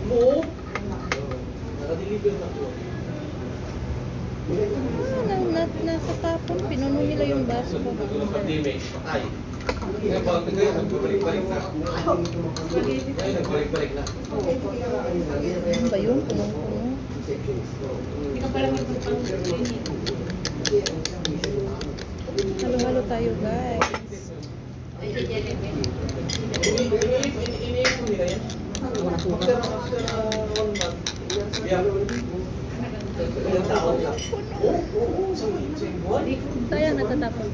Oo. Nakadeliver na po. Nakatapon, pinuno nila yung baso ko. Pandemic, patay. Ngayon, nagbalik-balik na. Ngayon, nagbalik-balik na. Ano ba yun? Punong-puno. Hindi ka pala magpapang-training. Halo-halo tayo, guys. Ay, Jelly. Tayo natatapon.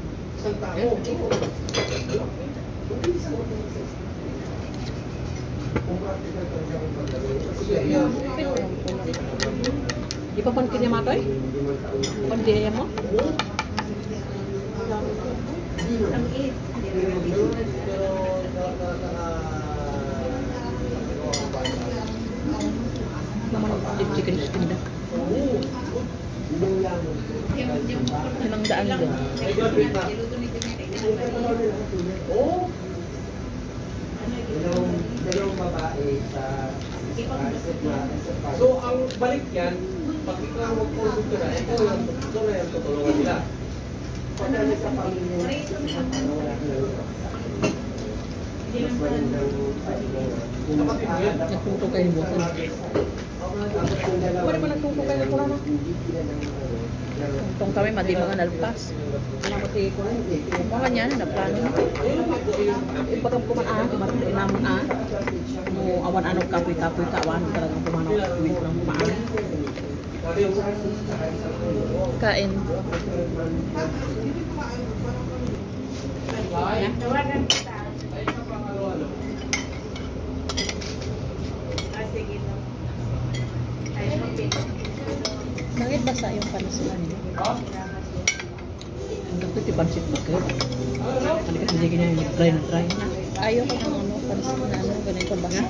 Di pa pan kanya matoy? Pan dia mo? Naman chicken dah. Limang daan din. Dalawang babae sa So, ang balik yan, pag ikaw mag-consume ka na, ito na yung tutulungan nila. pagkali sa pamilya wala ka Nagtuto kayo mo. Pwede ba nagtuto kayo ko na? Untong kami, madi mga nalpas. Namati ko na. Mga niyan, naplano. Ipatang kumaan, kumaan inamon mo awan anok kapoy-kapoy kawan talagang kumano tuwing lang kumaan. Kain. Tawagan kita. Sige no. Ay, okay. Bakit basa yung panasulan niyo? Ang dapat ipansit mo kayo. Ano kasi hindi ganyan yung dry na. Ayaw ko ng ano, panasulan na ano, ganito basa.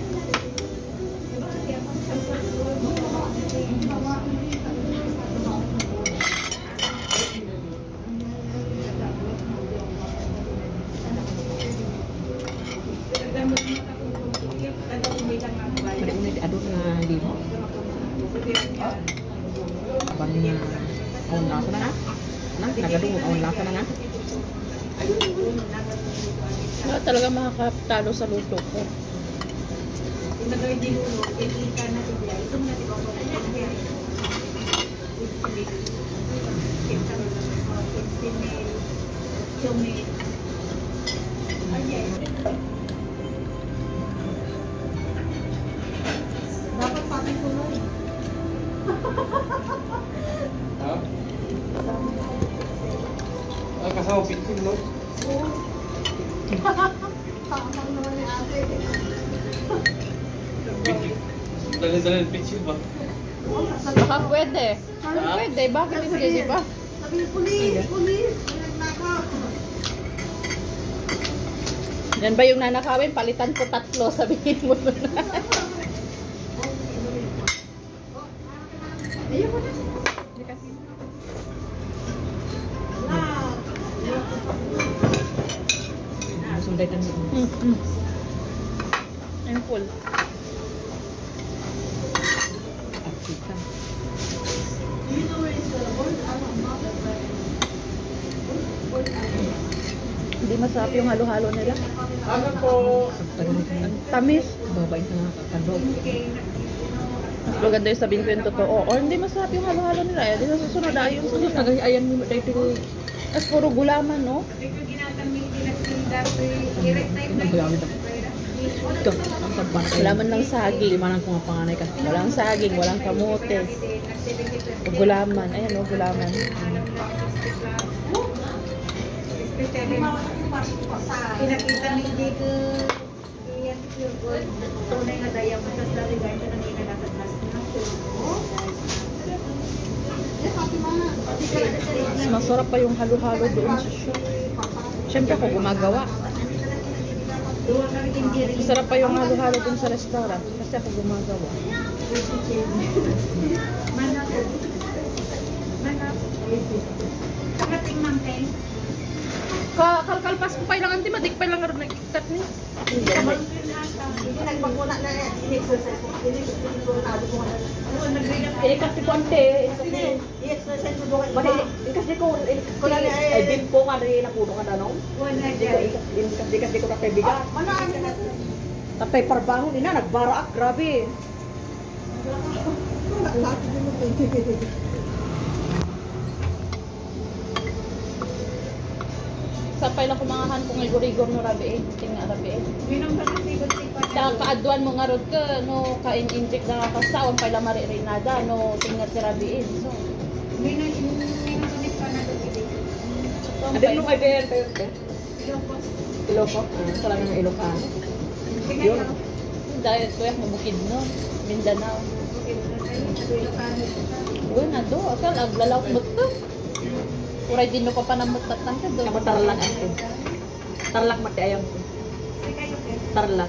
Pwede mo na adot na limo. Abang na awon lasa na na. Nagadung awon lasa na na. Wala talaga makakatalo sa luto ko. Dapat pati tuloy. Ha? Ang kasama pitsin, no? Takang naman ni ate. Dalhin-dalhin pitsin ba? Baka pwede. Pwede, bakit hindi, di ba? Sabi ni pulis, pulis. Yan ba yung nanakawin? Palitan ko 3, sabihin mo na. Ayun mo na. Sunday tan mo. I'm full. Afrika. Hindi masarap yung halo-halo nila. Ano po? Ang tamis. Babain ka na kakadog. Mas maganda yung sabihin ko yung totoo. Or hindi masarap yung halo-halo nila. Di sa susunod yung susunod. Ayan mo dahil ko. As puro gulaman, no? Nagbayawin ako. Ito, ang tagbana kayo. Wala man lang saging. Di man lang kung ang panganay ka. Walang saging, walang kamote. O gulaman. Ayan, o gulaman. Pinakita ni Diego iyan yung tunay na diamond sa dali ganito nang inagatas na. Mas masarap pa yung halo-halo doon sa shop. Siyempre ako gumagawa. Duwa kami hindi Masarap pa yung halo-halo doon sa restaurant. Kasi ako gumagawa. manap. Manap. Kating mangkay. Kalkalpas ko pa ilang anti, madik pa ilang aron nag-ikat ni. Hindi nagpagmuna na i-exercise ko. Sabi ko nga. Ini kasi ko ante. I-exercise ko doon. Bali, kasi ko ay bin po nga rin napuno ka tanong. Kasi ko tatay bigat. Manaan ka na. Tatay parbangon ina nagbara grabe. Sapay lang kumangahan kung igor-igor no rabi eh. Tingnan rabi eh. Minum ka na sigot-sigot. Sa kaaduan mo nga rod ka, no, kain-inject na kasawan, pala maririnada, no, tingnan si rabi eh. So, Minum ka na doon. Ada nung ay ben kayo. Ilocos. Ilocos. Wala nang Ilocano. Sige Yun. lang. dahil ko yung mabukid no, Mindanao. Uy, na do, akal, aglalaw mo to. Uray din mo pa panamutatan ka do. Kamu tarlak ate. Tarlak mati ayam ko. Tarlak.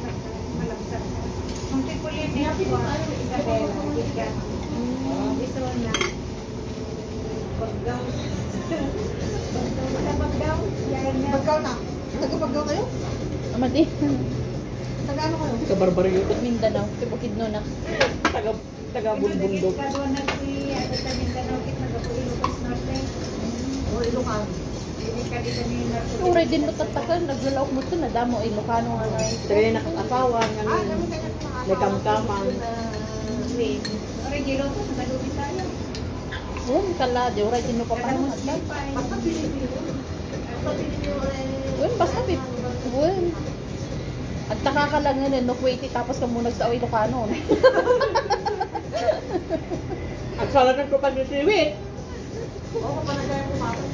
Pagkaw na. Taga-pagkaw kayo? Amadi. Taga ano kayo? Ka barbaryo. Mindanao, bukid no na. Taga bulbundog. O, Ilocano. Uray din mo tatakan, naglalaw mo to, nadamo Ilocano nga na. Dahil nakakasawa nga Ah, nun. namin kayo mga May kamkamang. Uy, kala, di uray din mo pa panamutatan. Basta Pilipino. Basta Pilipino eh. Uy, basta bit. Uy. At nakakalangan eh, no kweti, tapos ka muna sa Ilocano. Ang salat ng kupag ni Siwit. Oo, kapanagayan ko mako.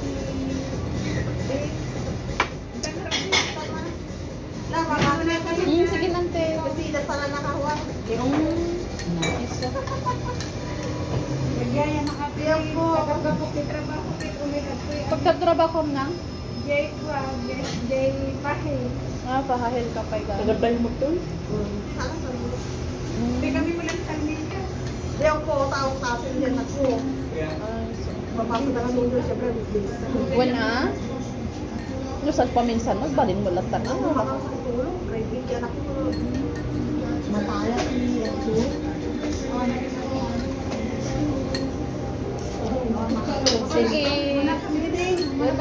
Sige lang, te. Kasi ilan pala nakahuwa. Nice. Pagkatrabaho mo na? Ah, pahahil ka pa ka. Nagantay mo to. Sana sa mulo. Mm. Di ako taong tasin yan ako. Papasok na ng mundo, syempre, bilis. Wala. Lusad paminsan, magbalin mo lang Ano, tanong. makakatulong. Craving yan ako. Mataya, yan to. Sige. Sige din.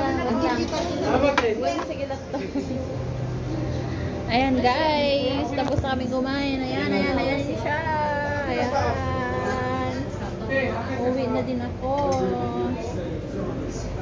Sige lang. Ayan guys, tapos na kami kumain. Ayan siya. Ayan. Uwi na din ako.